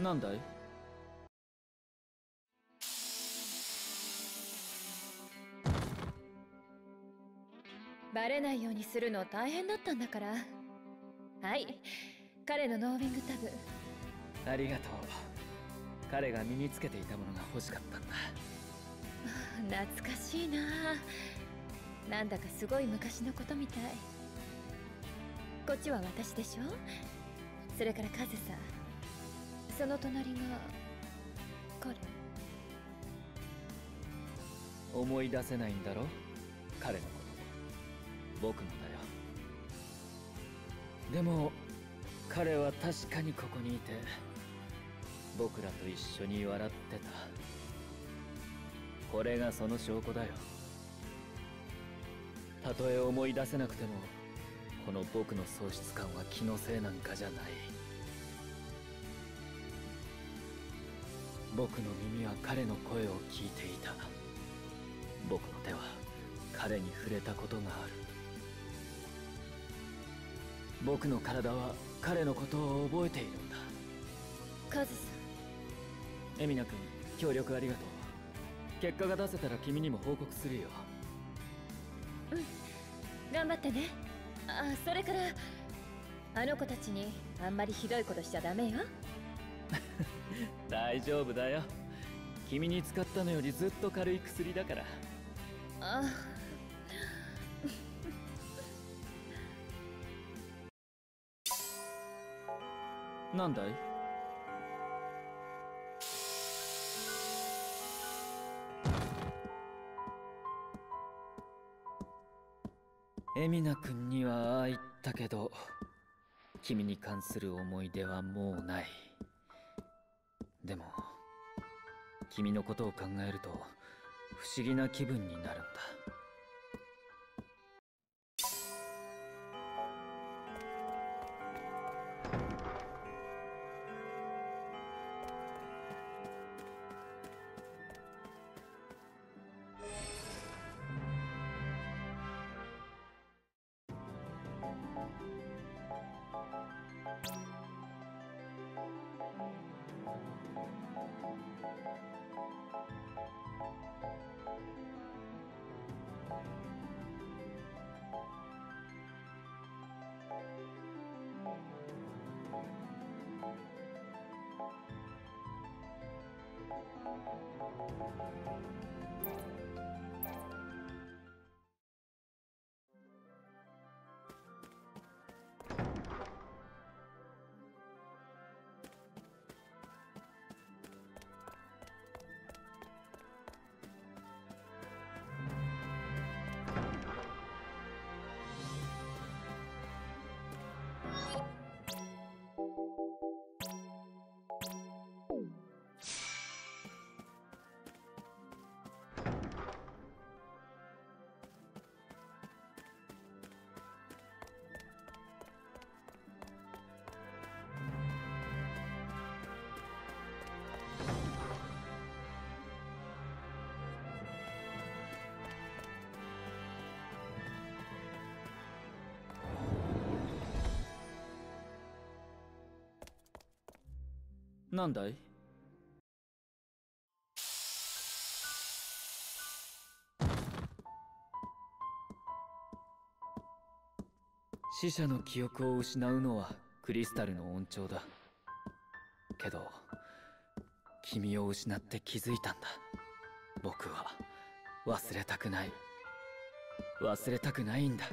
なんだい？ バレないようにするの大変だったんだから。はい、彼のノーウィングタブ。 ありがとう。彼が身につけていたものが欲しかったんだ。 懐かしいな。なんだかすごい昔のことみたい。こっちは私でしょ。それからカズさ、その隣が彼。 思い出せないんだろ、彼のこと。僕もだよ。でも彼は確かにここにいて、僕らと一緒に笑ってた。これがその証拠だよ。たとえ思い出せなくても、この僕の喪失感は気のせいなんかじゃない。僕の耳は彼の声を聞いていた。僕の手は彼に触れたことがある。僕の体は彼のことを覚えているんだ。 カズさん。エミナ君、協力ありがとう。結果が出せたら君にも報告するよ。 うん、頑張ってね。あ、それからあの子たちにあんまりひどいことしちゃダメよ。 大丈夫だよ。君に使ったのよりずっと軽い薬だから。 あなんだい？エミナ君にはああ言ったけど、君に関する思い出はもうない。でも君のことを考えると不思議な気分になるんだ。なんだい？死者の記憶を失うのはクリスタルの恩寵だ。けど君を失って気づいたんだ。僕は忘れたくない。忘れたくないんだ。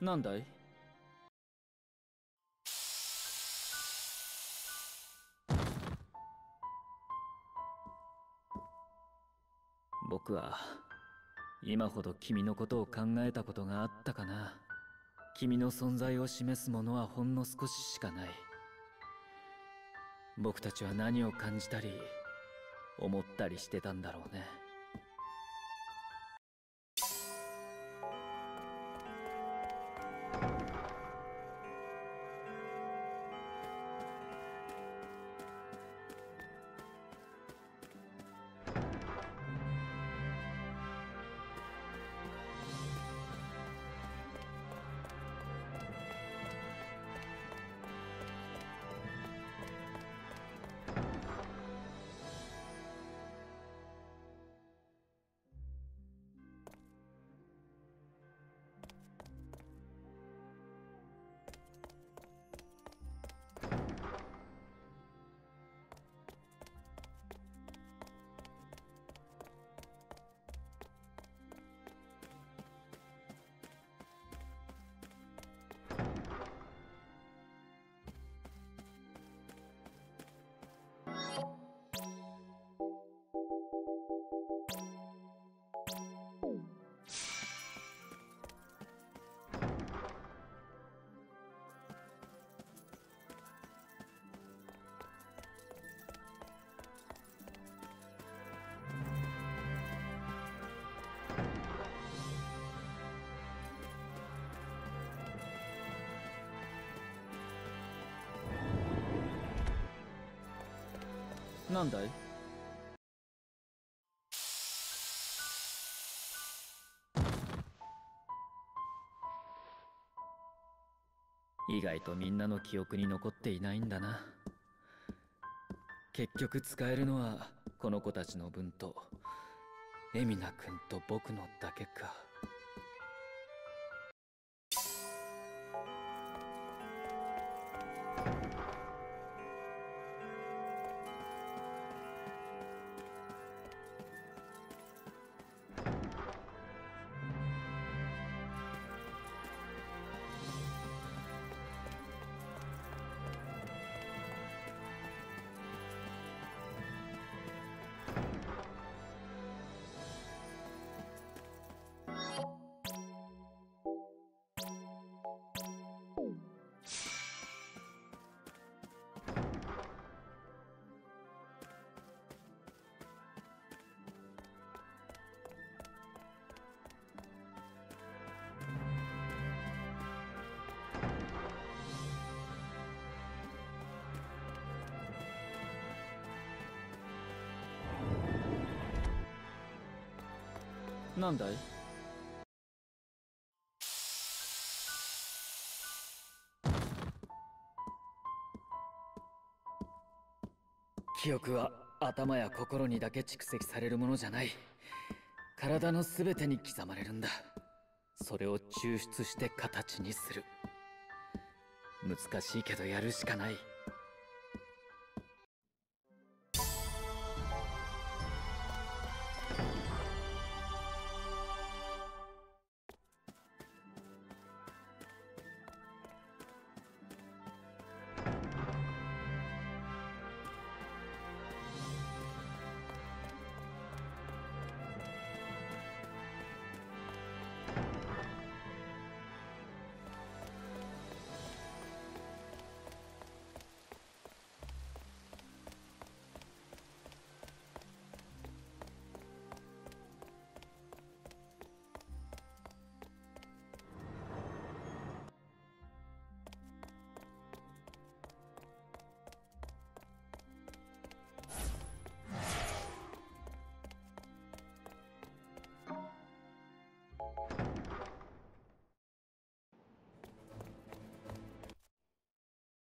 なんだい？僕は今ほど君のことを考えたことがあったかな。君の存在を示すものはほんの少ししかない。僕たちは何を感じたり思ったりしてたんだろうね。なんだい？意外とみんなの記憶に残っていないんだな。結局使えるのはこの子たちの分とエミナ君と僕のだけか。なんだい？記憶は頭や心にだけ蓄積されるものじゃない。体の全てに刻まれるんだ。それを抽出して形にする。難しいけどやるしかない。